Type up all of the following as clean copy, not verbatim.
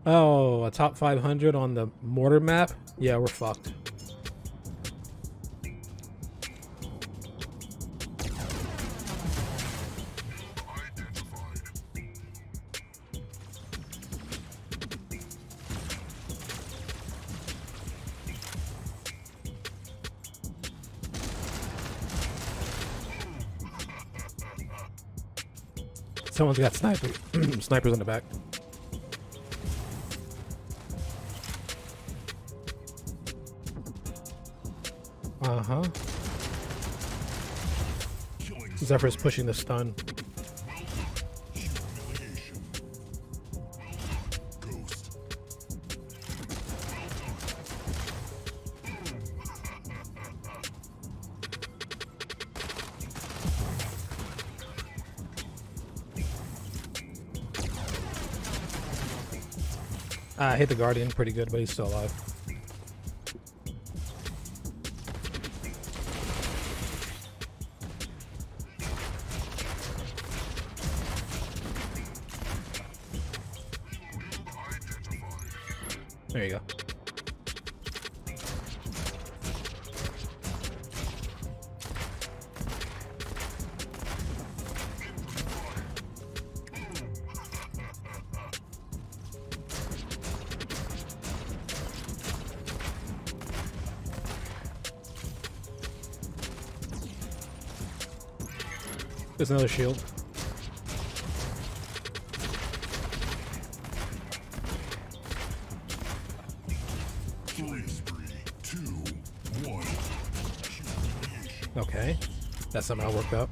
Oh, a top 500 on the mortar map? Yeah, we're fucked. Someone's got snipers in the back. Uh-huh. Zephyr's pushing the stun. I hit the Guardian pretty good, but he's still alive. There you go. There's another shield. Okay, that somehow worked out.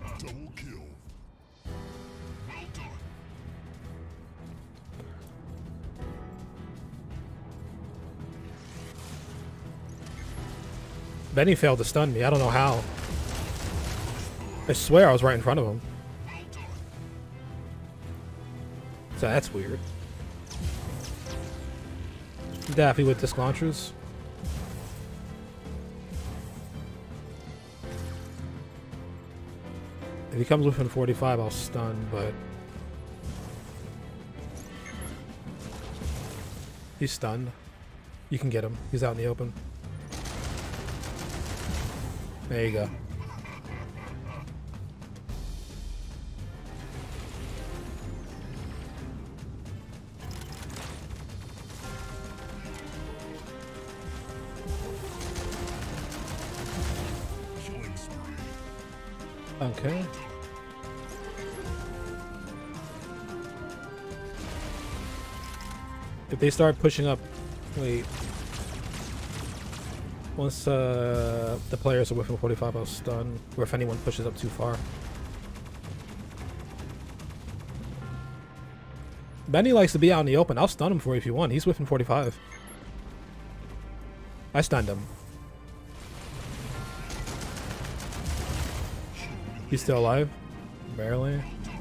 Benny failed to stun me. I don't know how. I swear I was right in front of him. So that's weird. Daffy with disc launchers. If he comes within 45, I'll stun, but... He's stunned. You can get him. He's out in the open. There you go. Okay. If they start pushing up, wait. Once the players are within 45, I'll stun. Or if anyone pushes up too far. Benny likes to be out in the open. I'll stun him for you if you want. He's within 45. I stunned him. He's still alive? Barely.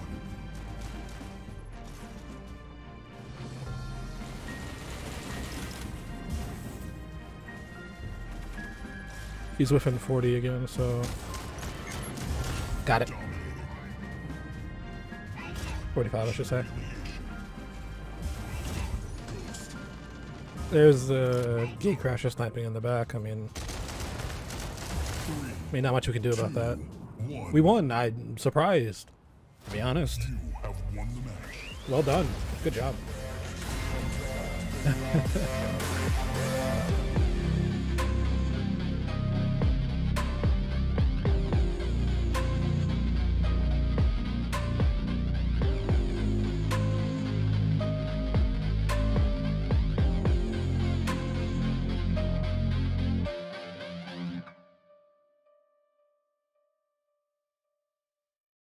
He's within 40 again, so... Got it. 45, I should say. There's the Gatecrasher sniping in the back. I mean, not much we can do about that. We won. I'm surprised, to be honest. Well done. Good job.